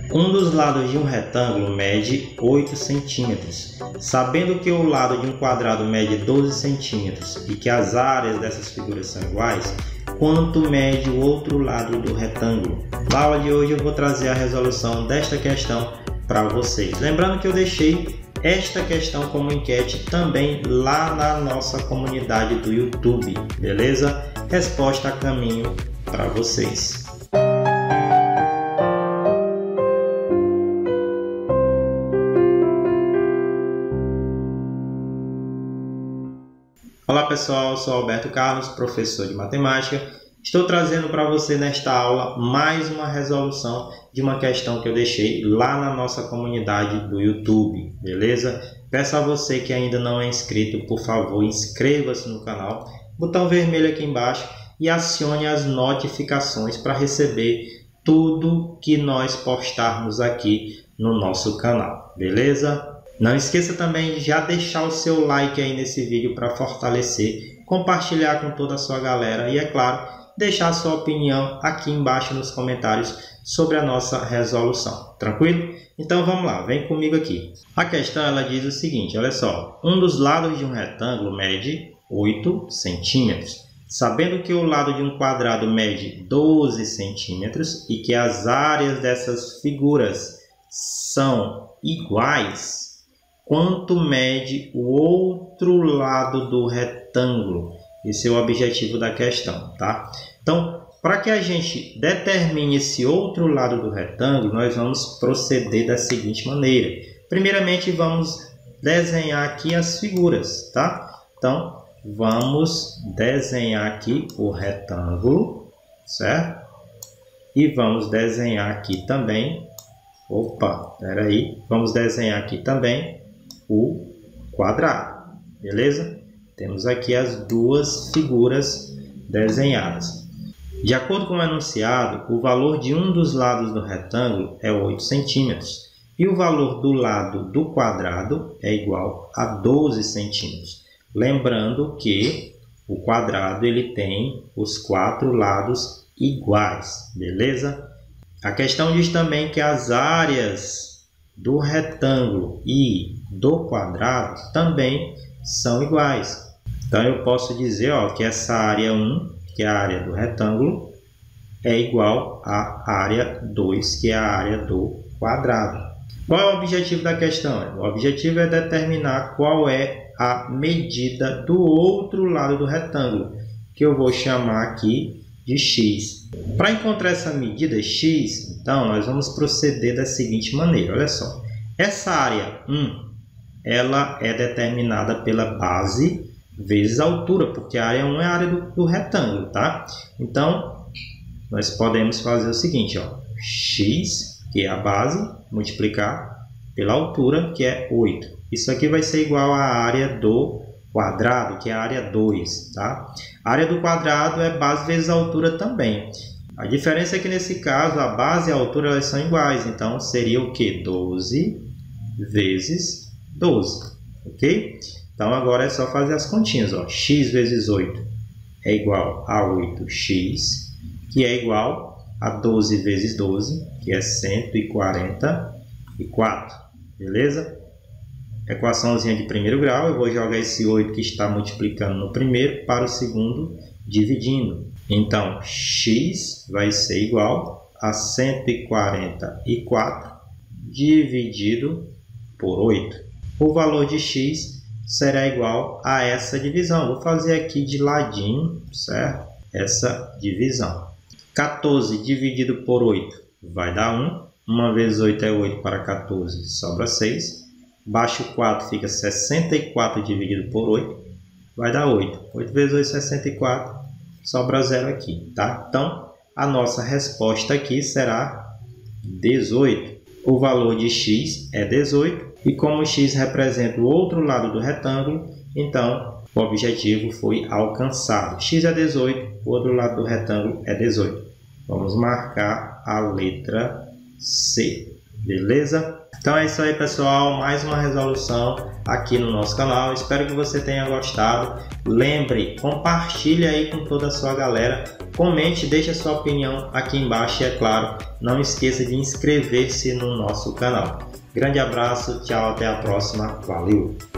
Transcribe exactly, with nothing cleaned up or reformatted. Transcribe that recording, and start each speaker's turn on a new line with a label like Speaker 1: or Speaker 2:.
Speaker 1: Um dos lados de um retângulo mede oito centímetros. Sabendo que o lado de um quadrado mede doze centímetros e que as áreas dessas figuras são iguais, quanto mede o outro lado do retângulo? Na aula de hoje eu vou trazer a resolução desta questão para vocês. Lembrando que eu deixei esta questão como enquete também lá na nossa comunidade do YouTube, beleza? Resposta a caminho para vocês. Olá pessoal, eu sou Alberto Carlos, professor de matemática. Estou trazendo para você nesta aula mais uma resolução de uma questão que eu deixei lá na nossa comunidade do YouTube, beleza? Peço a você que ainda não é inscrito, por favor, inscreva-se no canal, botão vermelho aqui embaixo e acione as notificações para receber tudo que nós postarmos aqui no nosso canal, beleza? Não esqueça também de já deixar o seu like aí nesse vídeo para fortalecer, compartilhar com toda a sua galera e, é claro, deixar a sua opinião aqui embaixo nos comentários sobre a nossa resolução. Tranquilo? Então vamos lá, vem comigo aqui. A questão ela diz o seguinte, olha só. Um dos lados de um retângulo mede oito centímetros. Sabendo que o lado de um quadrado mede doze centímetros e que as áreas dessas figuras são iguais, quanto mede o outro lado do retângulo? Esse é o objetivo da questão, tá? Então, para que a gente determine esse outro lado do retângulo, nós vamos proceder da seguinte maneira. Primeiramente, vamos desenhar aqui as figuras, tá? Então, vamos desenhar aqui o retângulo, certo? E vamos desenhar aqui também, opa, espera aí, vamos desenhar aqui também o quadrado, beleza? Temos aqui as duas figuras desenhadas. De acordo com o enunciado, o valor de um dos lados do retângulo é oito centímetros e o valor do lado do quadrado é igual a doze centímetros. Lembrando que o quadrado ele tem os quatro lados iguais, beleza? A questão diz também que as áreas do retângulo e do quadrado também são iguais. Então, eu posso dizer ó, que essa área um, que é a área do retângulo, é igual à área dois, que é a área do quadrado. Qual é o objetivo da questão? O objetivo é determinar qual é a medida do outro lado do retângulo, que eu vou chamar aqui de x. Para encontrar essa medida x, então, nós vamos proceder da seguinte maneira. Olha só, essa área um, ela é determinada pela base vezes a altura, porque a área um é a área do, do retângulo, tá? Então, nós podemos fazer o seguinte, ó, x, que é a base, multiplicar pela altura, que é oito. Isso aqui vai ser igual à área do quadrado, que é a área dois, tá? A área do quadrado é base vezes a altura também. A diferença é que, nesse caso, a base e a altura elas são iguais. Então, seria o quê? doze vezes doze, ok? Então, agora é só fazer as continhas. Ó. X vezes oito é igual a oito x, que é igual a doze vezes doze, que é cento e quarenta e quatro. Beleza? Equaçãozinha de primeiro grau. Eu vou jogar esse oito que está multiplicando no primeiro para o segundo, dividindo. Então, x vai ser igual a cento e quarenta e quatro dividido por oito. O valor de x será igual a essa divisão. Vou fazer aqui de ladinho, certo? Essa divisão. quatorze dividido por oito vai dar um. um vezes oito é oito para quatorze, sobra seis. Baixo quatro fica sessenta e quatro dividido por oito, vai dar oito. oito vezes oito, sessenta e quatro, sobra zero aqui, tá? Então, a nossa resposta aqui será dezoito. O valor de x é dezoito. E como x representa o outro lado do retângulo, então o objetivo foi alcançado. X é dezoito, o outro lado do retângulo é dezoito. Vamos marcar a letra C. Beleza? Então é isso aí, pessoal, mais uma resolução aqui no nosso canal. Espero que você tenha gostado. Lembre, compartilhe aí com toda a sua galera, comente, deixe a sua opinião aqui embaixo e, é claro, não esqueça de inscrever-se no nosso canal. Grande abraço, tchau, até a próxima, valeu!